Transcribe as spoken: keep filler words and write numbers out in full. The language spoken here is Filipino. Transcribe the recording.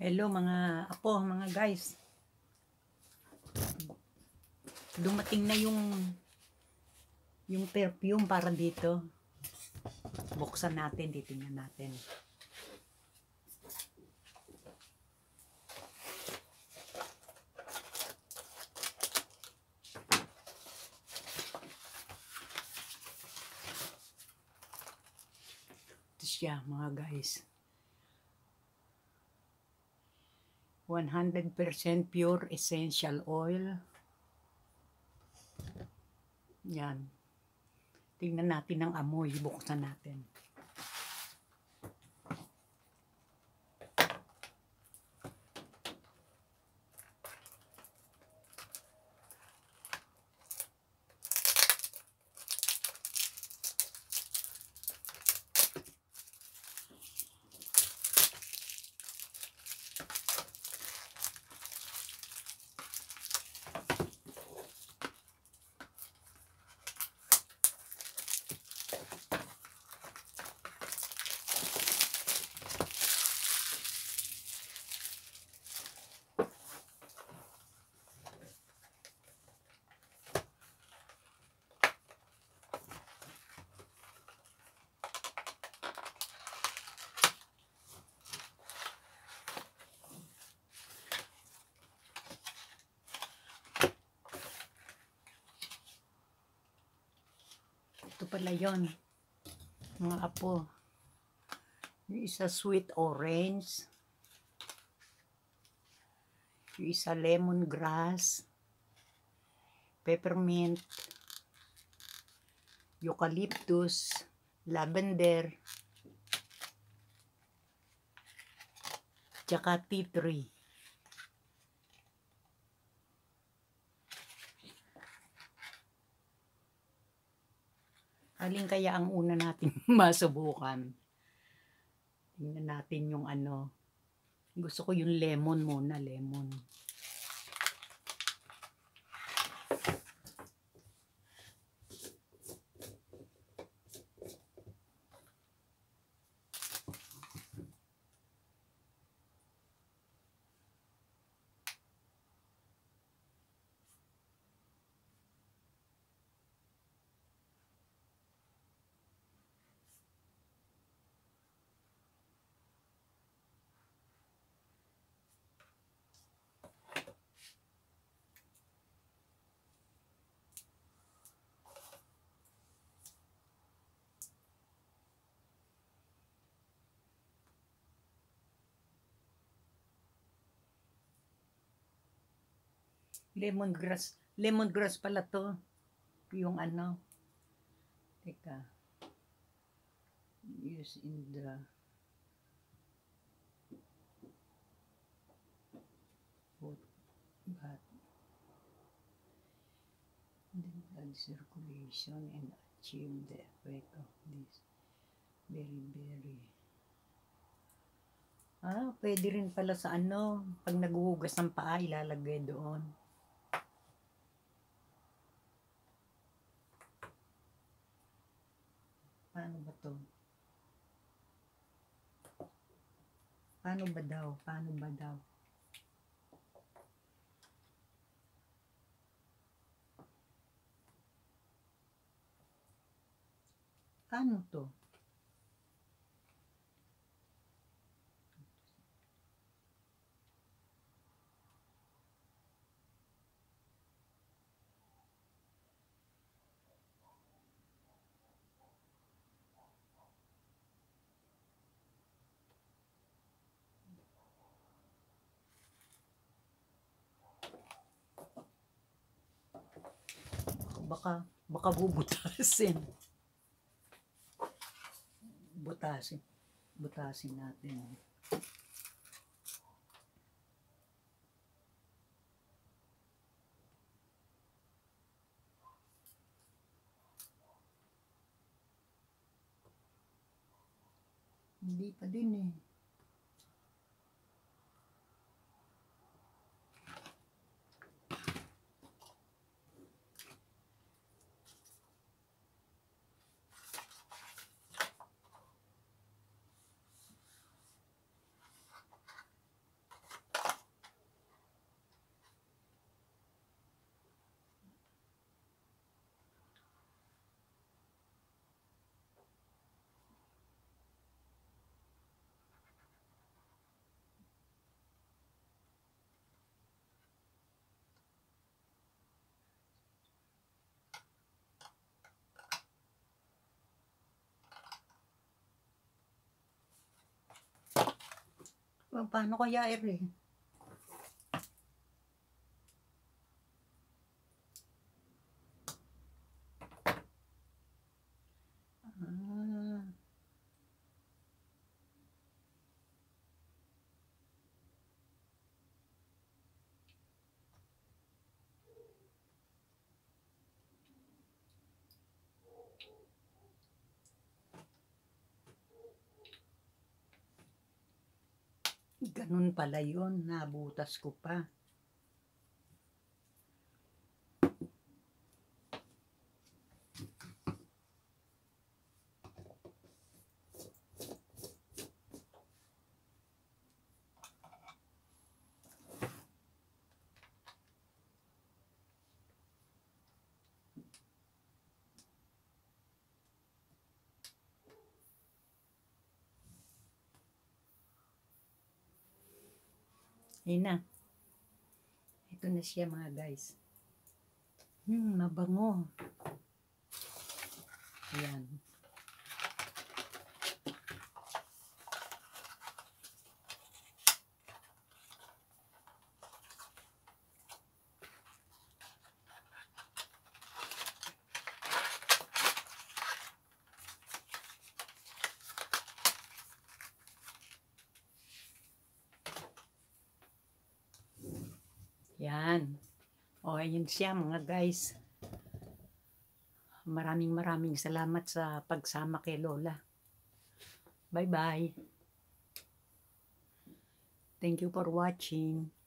Hello mga apo, mga guys. Dumating na yung yung perfume para dito. Buksan natin, titingnan natin. Ito siya mga guys. one hundred percent pure essential oil. Yan. Tingnan natin ang amoy. Buksan natin. Ito pala yon, mga apo. Yung isa sweet orange. Yung isa lemongrass. Peppermint. Eucalyptus. Lavender. Tsaka tea tree. Alin kaya ang una natin masubukan? Tingnan natin yung ano. Gusto ko yung lemon muna, lemon. Lemongrass. Lemongrass pala to. Yung ano. Teka. Use in the hot bath. Then add circulation and achieve the effect of this very very. Ah, pwede rin pala sa ano. Pag naghuhugas ng paa, ilalagay doon. Paano ba to? Paano ba daw? Paano ba daw? Paano to? Baka, baka bubutasin. Butasin. Butasin natin. Hindi pa din eh. Paano kaya ere? Ah. Ganun pala yun, nabutas ko pa. Ayun na. Ito na siya mga guys. Hmm, mabango. Ayan. Yan. O, ayun siya mga guys. Maraming maraming salamat sa pagsama kay Lola. Bye-bye. Thank you for watching.